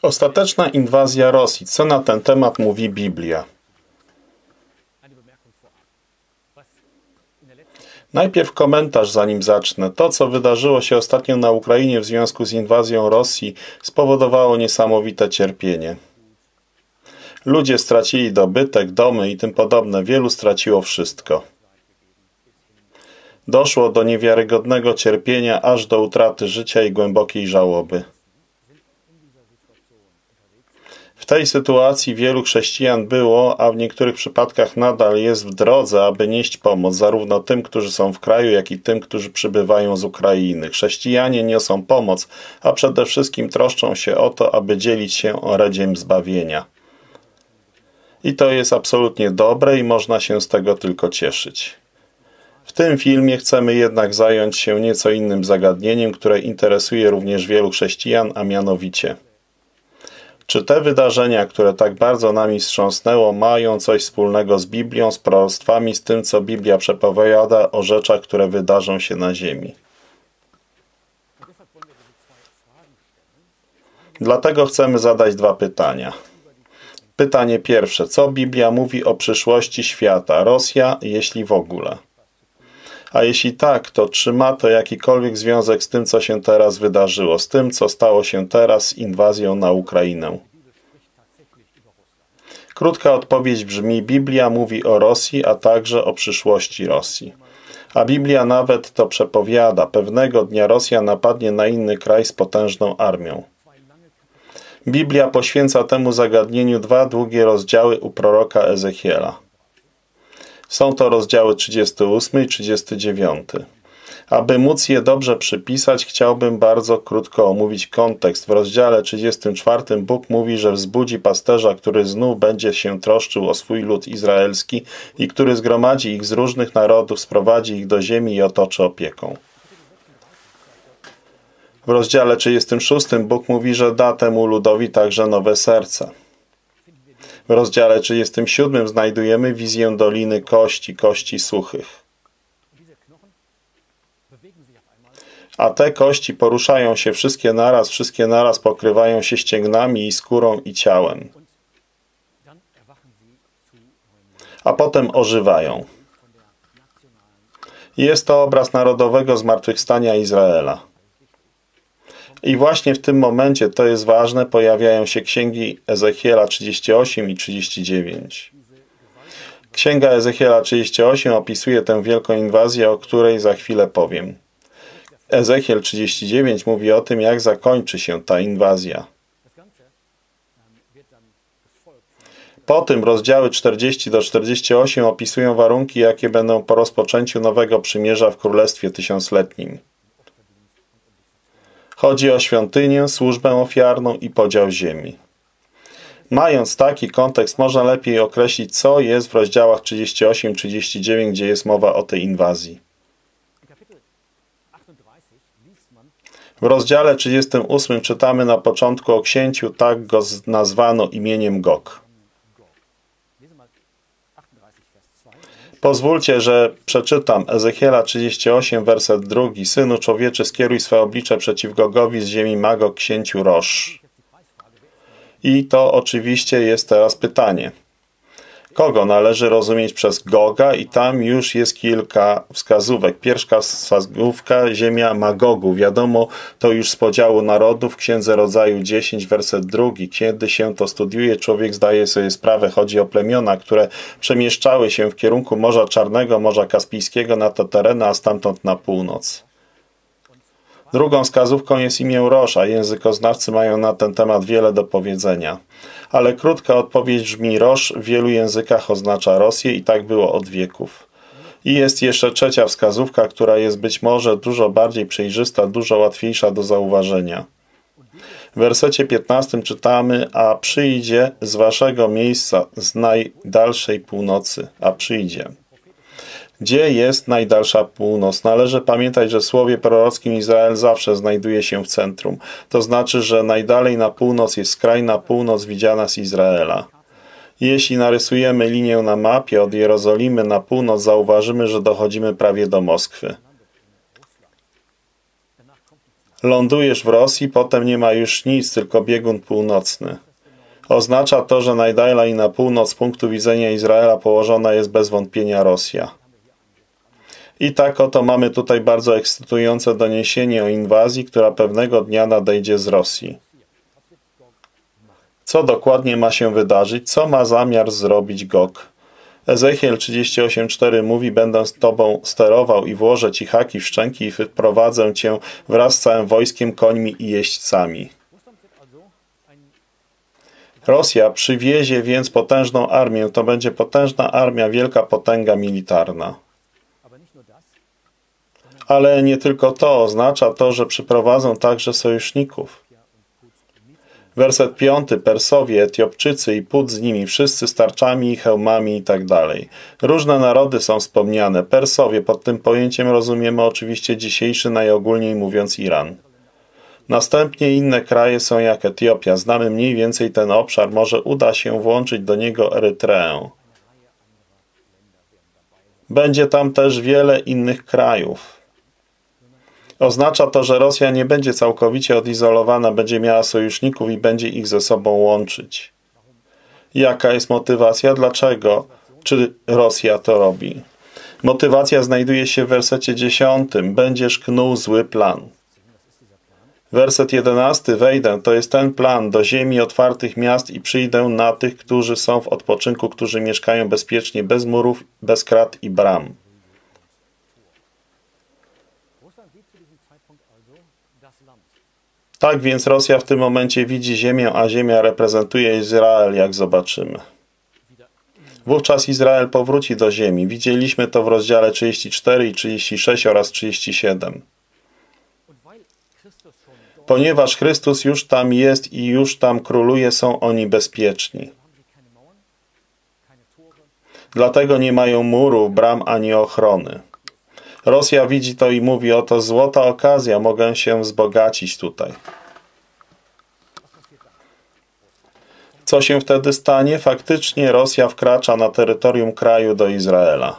Ostateczna inwazja Rosji. Co na ten temat mówi Biblia? Najpierw komentarz, zanim zacznę. To, co wydarzyło się ostatnio na Ukrainie w związku z inwazją Rosji, spowodowało niesamowite cierpienie. Ludzie stracili dobytek, domy i tym podobne. Wielu straciło wszystko. Doszło do niewiarygodnego cierpienia, aż do utraty życia i głębokiej żałoby. W tej sytuacji wielu chrześcijan było, a w niektórych przypadkach nadal jest w drodze, aby nieść pomoc zarówno tym, którzy są w kraju, jak i tym, którzy przybywają z Ukrainy. Chrześcijanie niosą pomoc, a przede wszystkim troszczą się o to, aby dzielić się orędziem zbawienia. I to jest absolutnie dobre i można się z tego tylko cieszyć. W tym filmie chcemy jednak zająć się nieco innym zagadnieniem, które interesuje również wielu chrześcijan, a mianowicie: czy te wydarzenia, które tak bardzo nami wstrząsnęło, mają coś wspólnego z Biblią, z proroctwami, z tym, co Biblia przepowiada o rzeczach, które wydarzą się na ziemi? Dlatego chcemy zadać dwa pytania. Pytanie pierwsze. Co Biblia mówi o przyszłości świata? Rosja, jeśli w ogóle? A jeśli tak, to czy ma to jakikolwiek związek z tym, co się teraz wydarzyło, z tym, co stało się teraz z inwazją na Ukrainę? Krótka odpowiedź brzmi: Biblia mówi o Rosji, a także o przyszłości Rosji. A Biblia nawet to przepowiada. Pewnego dnia Rosja napadnie na inny kraj z potężną armią. Biblia poświęca temu zagadnieniu 2 długie rozdziały u proroka Ezechiela. Są to rozdziały 38 i 39. Aby móc je dobrze przypisać, chciałbym bardzo krótko omówić kontekst. W rozdziale 34 Bóg mówi, że wzbudzi pasterza, który znów będzie się troszczył o swój lud izraelski i który zgromadzi ich z różnych narodów, sprowadzi ich do ziemi i otoczy opieką. W rozdziale 36 Bóg mówi, że da temu ludowi także nowe serce. W rozdziale 37 znajdujemy wizję doliny kości suchych. A te kości poruszają się wszystkie naraz pokrywają się ścięgnami i skórą i ciałem. A potem ożywają. Jest to obraz narodowego zmartwychwstania Izraela. I właśnie w tym momencie, to jest ważne, pojawiają się księgi Ezechiela 38 i 39. Księga Ezechiela 38 opisuje tę wielką inwazję, o której za chwilę powiem. Ezechiel 39 mówi o tym, jak zakończy się ta inwazja. Po tym rozdziały 40 do 48 opisują warunki, jakie będą po rozpoczęciu nowego przymierza w Królestwie Tysiącletnim. Chodzi o świątynię, służbę ofiarną i podział ziemi. Mając taki kontekst, można lepiej określić, co jest w rozdziałach 38-39, gdzie jest mowa o tej inwazji. W rozdziale 38 czytamy na początku o księciu, tak go nazwano imieniem Gog. Pozwólcie, że przeczytam Ezechiela 38, werset 2. Synu człowieczy, skieruj swe oblicze przeciw Gogowi z ziemi Magog, księciu Rosz. I to oczywiście jest teraz pytanie. Kogo należy rozumieć przez Goga? I tam już jest kilka wskazówek. Pierwsza wskazówka, ziemia Magogu. Wiadomo, to już z podziału narodów, w Księdze Rodzaju 10, werset 2. Kiedy się to studiuje, człowiek zdaje sobie sprawę. Chodzi o plemiona, które przemieszczały się w kierunku Morza Czarnego, Morza Kaspijskiego na te tereny, a stamtąd na północ. Drugą wskazówką jest imię Rosz, a językoznawcy mają na ten temat wiele do powiedzenia. Ale krótka odpowiedź brzmi: Rosz w wielu językach oznacza Rosję i tak było od wieków. I jest jeszcze trzecia wskazówka, która jest być może dużo bardziej przejrzysta, dużo łatwiejsza do zauważenia. W wersecie 15 czytamy: a przyjdzie z waszego miejsca z najdalszej północy, a przyjdzie. Gdzie jest najdalsza północ? Należy pamiętać, że w słowie prorockim Izrael zawsze znajduje się w centrum. To znaczy, że najdalej na północ jest skrajna północ widziana z Izraela. Jeśli narysujemy linię na mapie od Jerozolimy na północ, zauważymy, że dochodzimy prawie do Moskwy. Lądujesz w Rosji, potem nie ma już nic, tylko biegun północny. Oznacza to, że najdalej na północ z punktu widzenia Izraela położona jest bez wątpienia Rosja. I tak oto mamy tutaj bardzo ekscytujące doniesienie o inwazji, która pewnego dnia nadejdzie z Rosji. Co dokładnie ma się wydarzyć? Co ma zamiar zrobić Gog? Ezechiel 38:4 mówi: będę z tobą sterował i włożę ci haki w szczęki i wyprowadzę cię wraz z całym wojskiem, końmi i jeźdźcami. Rosja przywiezie więc potężną armię. To będzie potężna armia, wielka potęga militarna. Ale nie tylko to. Oznacza to, że przyprowadzą także sojuszników. Werset 5. Persowie, Etiopczycy i Put z nimi, wszyscy z tarczami i hełmami i tak dalej. Różne narody są wspomniane. Persowie, pod tym pojęciem rozumiemy oczywiście dzisiejszy, najogólniej mówiąc, Iran. Następnie inne kraje są jak Etiopia. Znamy mniej więcej ten obszar. Może uda się włączyć do niego Erytreę. Będzie tam też wiele innych krajów. Oznacza to, że Rosja nie będzie całkowicie odizolowana, będzie miała sojuszników i będzie ich ze sobą łączyć. Jaka jest motywacja? Dlaczego? Czy Rosja to robi? Motywacja znajduje się w wersecie 10. Będziesz knuł zły plan. Werset 11. Wejdę, to jest ten plan, do ziemi otwartych miast i przyjdę na tych, którzy są w odpoczynku, którzy mieszkają bezpiecznie, bez murów, bez krat i bram. Tak więc Rosja w tym momencie widzi ziemię, a ziemia reprezentuje Izrael, jak zobaczymy. Wówczas Izrael powróci do ziemi. Widzieliśmy to w rozdziale 34 i 36 oraz 37. Ponieważ Chrystus już tam jest i już tam króluje, są oni bezpieczni. Dlatego nie mają murów, bram ani ochrony. Rosja widzi to i mówi: oto złota okazja, mogę się wzbogacić tutaj. Co się wtedy stanie? Faktycznie Rosja wkracza na terytorium kraju do Izraela.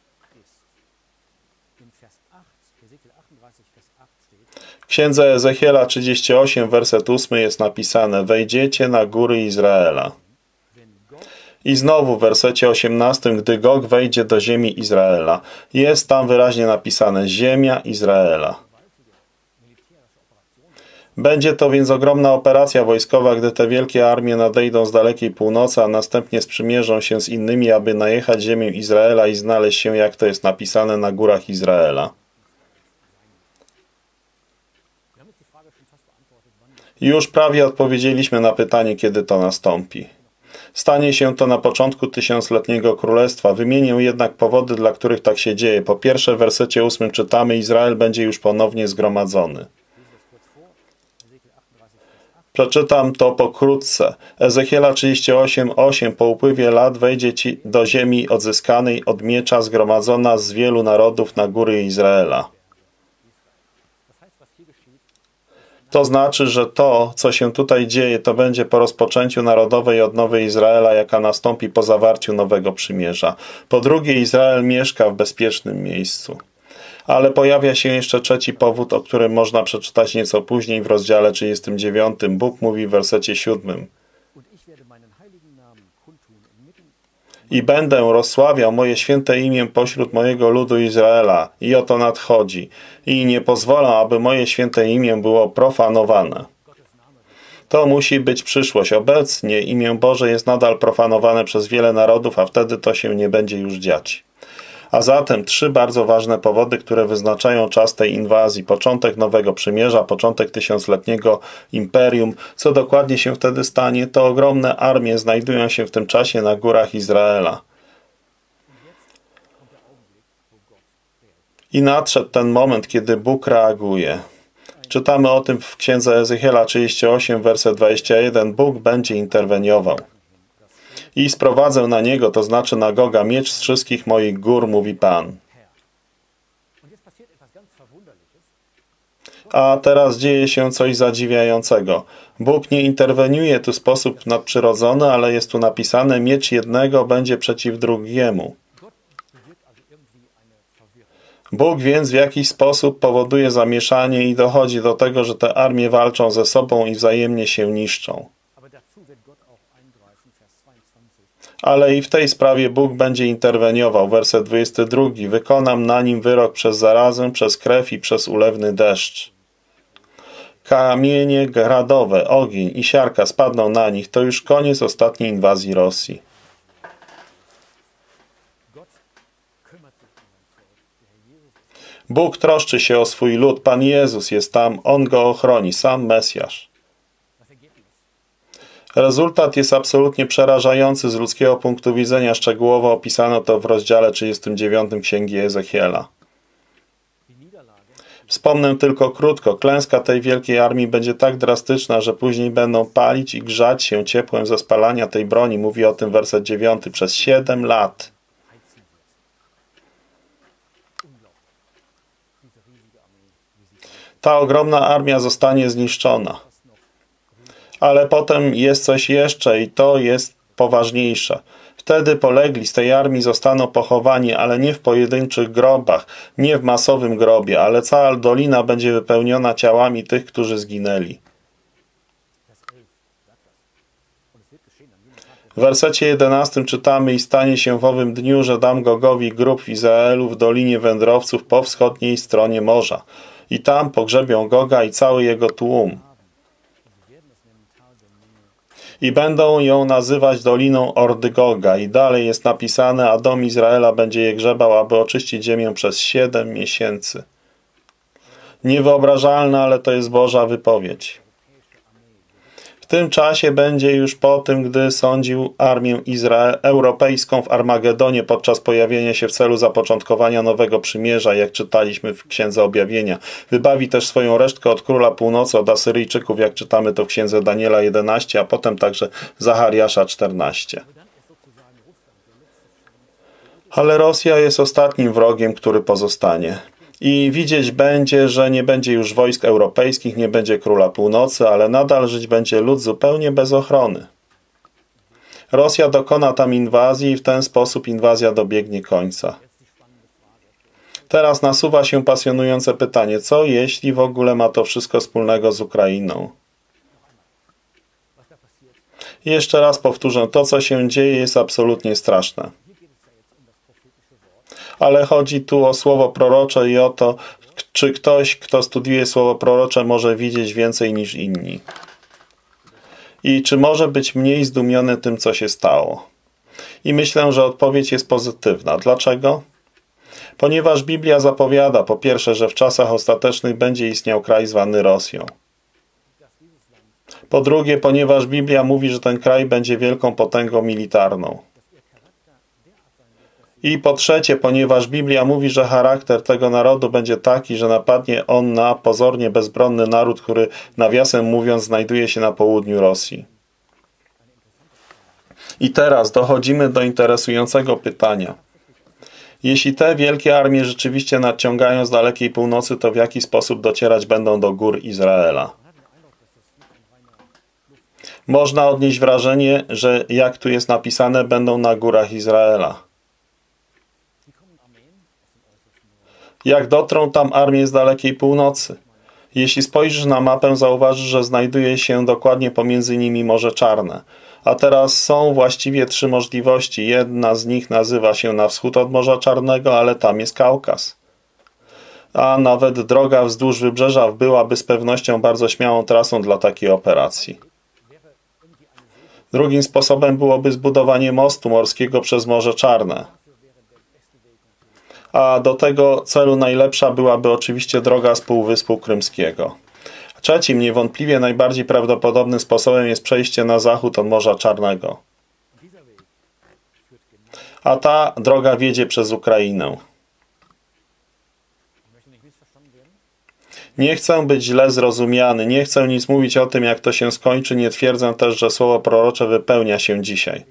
W księdze Ezechiela 38, werset 8 jest napisane: wejdziecie na góry Izraela. I znowu w wersecie 18, gdy Gog wejdzie do ziemi Izraela. Jest tam wyraźnie napisane: ziemia Izraela. Będzie to więc ogromna operacja wojskowa, gdy te wielkie armie nadejdą z dalekiej północy, a następnie sprzymierzą się z innymi, aby najechać ziemię Izraela i znaleźć się, jak to jest napisane, na górach Izraela. Już prawie odpowiedzieliśmy na pytanie, kiedy to nastąpi. Stanie się to na początku tysiącletniego królestwa. Wymienię jednak powody, dla których tak się dzieje. Po pierwsze, w wersecie 8 czytamy: Izrael będzie już ponownie zgromadzony. Przeczytam to pokrótce. Ezechiela 38:8. Po upływie lat wejdzie ci do ziemi odzyskanej od miecza, zgromadzona z wielu narodów na góry Izraela. To znaczy, że to, co się tutaj dzieje, to będzie po rozpoczęciu narodowej odnowy Izraela, jaka nastąpi po zawarciu nowego przymierza. Po drugie, Izrael mieszka w bezpiecznym miejscu. Ale pojawia się jeszcze trzeci powód, o którym można przeczytać nieco później w rozdziale 39. Bóg mówi w wersecie 7. I będę rozsławiał moje święte imię pośród mojego ludu Izraela. I oto nadchodzi. I nie pozwolę, aby moje święte imię było profanowane. To musi być przyszłość. Obecnie imię Boże jest nadal profanowane przez wiele narodów, a wtedy to się nie będzie już dziać. A zatem trzy bardzo ważne powody, które wyznaczają czas tej inwazji. Początek Nowego Przymierza, początek tysiącletniego imperium. Co dokładnie się wtedy stanie? To ogromne armie znajdują się w tym czasie na górach Izraela. I nadszedł ten moment, kiedy Bóg reaguje. Czytamy o tym w księdze Ezechiela 38, werset 21. Bóg będzie interweniował. I sprowadzę na niego, to znaczy na Goga, miecz z wszystkich moich gór, mówi Pan. A teraz dzieje się coś zadziwiającego. Bóg nie interweniuje tu w sposób nadprzyrodzony, ale jest tu napisane: miecz jednego będzie przeciw drugiemu. Bóg więc w jakiś sposób powoduje zamieszanie i dochodzi do tego, że te armie walczą ze sobą i wzajemnie się niszczą. Ale i w tej sprawie Bóg będzie interweniował. Werset 22. Wykonam na nim wyrok przez zarazę, przez krew i przez ulewny deszcz. Kamienie gradowe, ogień i siarka spadną na nich. To już koniec ostatniej inwazji Rosji. Bóg troszczy się o swój lud. Pan Jezus jest tam. On go ochroni. Sam Mesjasz. Rezultat jest absolutnie przerażający z ludzkiego punktu widzenia. Szczegółowo opisano to w rozdziale 39 Księgi Ezechiela. Wspomnę tylko krótko. Klęska tej wielkiej armii będzie tak drastyczna, że później będą palić i grzać się ciepłem ze spalania tej broni. Mówi o tym werset 9. Przez 7 lat. Ta ogromna armia zostanie zniszczona. Ale potem jest coś jeszcze i to jest poważniejsze. Wtedy polegli z tej armii zostaną pochowani, ale nie w pojedynczych grobach, nie w masowym grobie, ale cała dolina będzie wypełniona ciałami tych, którzy zginęli. W wersecie 11 czytamy: i stanie się w owym dniu, że dam Gogowi grób w Izraelu w dolinie wędrowców po wschodniej stronie morza. I tam pogrzebią Goga i cały jego tłum. I będą ją nazywać Doliną Ordy Goga. I dalej jest napisane, a dom Izraela będzie je grzebał, aby oczyścić ziemię przez 7 miesięcy. Niewyobrażalne, ale to jest Boża wypowiedź. W tym czasie będzie już po tym, gdy sądził armię europejską w Armagedonie podczas pojawienia się w celu zapoczątkowania nowego przymierza, jak czytaliśmy w Księdze Objawienia. Wybawi też swoją resztkę od króla północy, od Asyryjczyków, jak czytamy to w Księdze Daniela 11, a potem także Zachariasza 14. Ale Rosja jest ostatnim wrogiem, który pozostanie. I widzieć będzie, że nie będzie już wojsk europejskich, nie będzie króla północy, ale nadal żyć będzie lud zupełnie bez ochrony. Rosja dokona tam inwazji i w ten sposób inwazja dobiegnie końca. Teraz nasuwa się pasjonujące pytanie, co jeśli w ogóle ma to wszystko wspólnego z Ukrainą? I jeszcze raz powtórzę, to co się dzieje jest absolutnie straszne. Ale chodzi tu o słowo prorocze i o to, czy ktoś, kto studiuje słowo prorocze, może widzieć więcej niż inni. I czy może być mniej zdumiony tym, co się stało. I myślę, że odpowiedź jest pozytywna. Dlaczego? Ponieważ Biblia zapowiada, po pierwsze, że w czasach ostatecznych będzie istniał kraj zwany Rosją. Po drugie, ponieważ Biblia mówi, że ten kraj będzie wielką potęgą militarną. I po trzecie, ponieważ Biblia mówi, że charakter tego narodu będzie taki, że napadnie on na pozornie bezbronny naród, który, nawiasem mówiąc, znajduje się na południu Rosji. I teraz dochodzimy do interesującego pytania. Jeśli te wielkie armie rzeczywiście nadciągają z dalekiej północy, to w jaki sposób docierać będą do gór Izraela? Można odnieść wrażenie, że jak tu jest napisane, będą na górach Izraela. Jak dotrą tam armie z dalekiej północy? Jeśli spojrzysz na mapę, zauważysz, że znajduje się dokładnie pomiędzy nimi Morze Czarne. A teraz są właściwie 3 możliwości. Jedna z nich nazywa się na wschód od Morza Czarnego, ale tam jest Kaukaz. A nawet droga wzdłuż wybrzeża byłaby z pewnością bardzo śmiałą trasą dla takiej operacji. Drugim sposobem byłoby zbudowanie mostu morskiego przez Morze Czarne. A do tego celu najlepsza byłaby oczywiście droga z Półwyspu Krymskiego. Trzecim, niewątpliwie najbardziej prawdopodobnym sposobem jest przejście na zachód od Morza Czarnego. A ta droga wiedzie przez Ukrainę. Nie chcę być źle zrozumiany, nie chcę nic mówić o tym, jak to się skończy, nie twierdzę też, że słowo prorocze wypełnia się dzisiaj.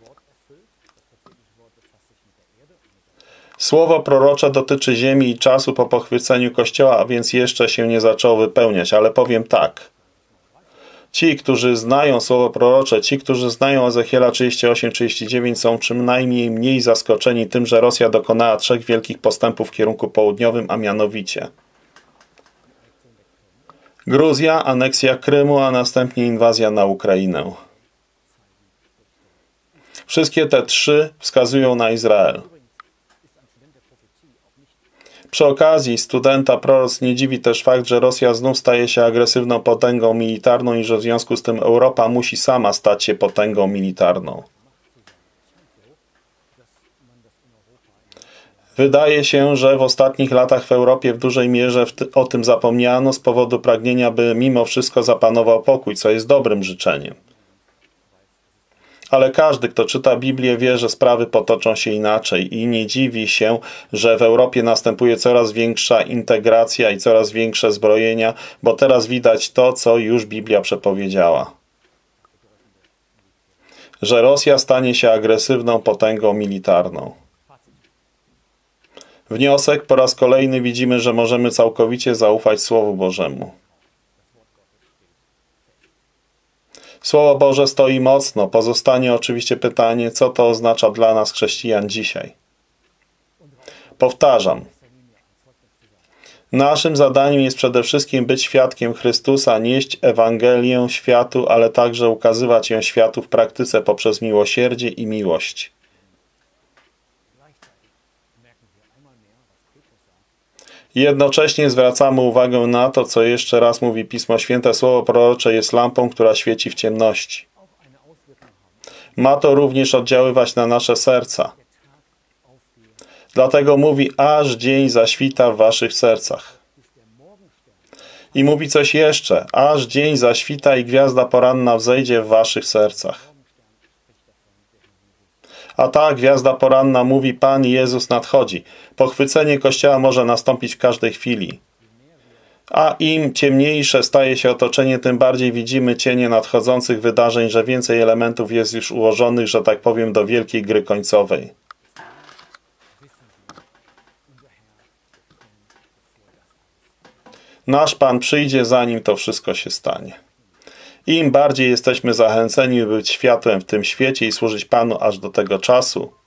Słowo prorocze dotyczy ziemi i czasu po pochwyceniu Kościoła, a więc jeszcze się nie zaczęło wypełniać, ale powiem tak. Ci, którzy znają słowo prorocze, ci, którzy znają Ezechiela 38-39 są przynajmniej mniej zaskoczeni tym, że Rosja dokonała 3 wielkich postępów w kierunku południowym, a mianowicie Gruzja, aneksja Krymu, a następnie inwazja na Ukrainę. Wszystkie te 3 wskazują na Izrael. Przy okazji studenta proroc nie dziwi też fakt, że Rosja znów staje się agresywną potęgą militarną i że w związku z tym Europa musi sama stać się potęgą militarną. Wydaje się, że w ostatnich latach w Europie w dużej mierze o tym zapomniano z powodu pragnienia, by mimo wszystko zapanował pokój, co jest dobrym życzeniem. Ale każdy, kto czyta Biblię, wie, że sprawy potoczą się inaczej i nie dziwi się, że w Europie następuje coraz większa integracja i coraz większe zbrojenia, bo teraz widać to, co już Biblia przepowiedziała. Że Rosja stanie się agresywną potęgą militarną. Wniosek: po raz kolejny widzimy, że możemy całkowicie zaufać Słowu Bożemu. Słowo Boże stoi mocno. Pozostanie oczywiście pytanie, co to oznacza dla nas, chrześcijan, dzisiaj. Powtarzam. Naszym zadaniem jest przede wszystkim być świadkiem Chrystusa, nieść Ewangelię światu, ale także ukazywać ją światu w praktyce poprzez miłosierdzie i miłość. Jednocześnie zwracamy uwagę na to, co jeszcze raz mówi Pismo Święte. Słowo prorocze jest lampą, która świeci w ciemności. Ma to również oddziaływać na nasze serca. Dlatego mówi, aż dzień zaświta w waszych sercach. I mówi coś jeszcze, aż dzień zaświta i gwiazda poranna wzejdzie w waszych sercach. A ta gwiazda poranna mówi, Pan Jezus nadchodzi. Pochwycenie Kościoła może nastąpić w każdej chwili. A im ciemniejsze staje się otoczenie, tym bardziej widzimy cienie nadchodzących wydarzeń, że więcej elementów jest już ułożonych, że tak powiem, do wielkiej gry końcowej. Nasz Pan przyjdzie, zanim to wszystko się stanie. Im bardziej jesteśmy zachęceni, by być światłem w tym świecie i służyć Panu aż do tego czasu,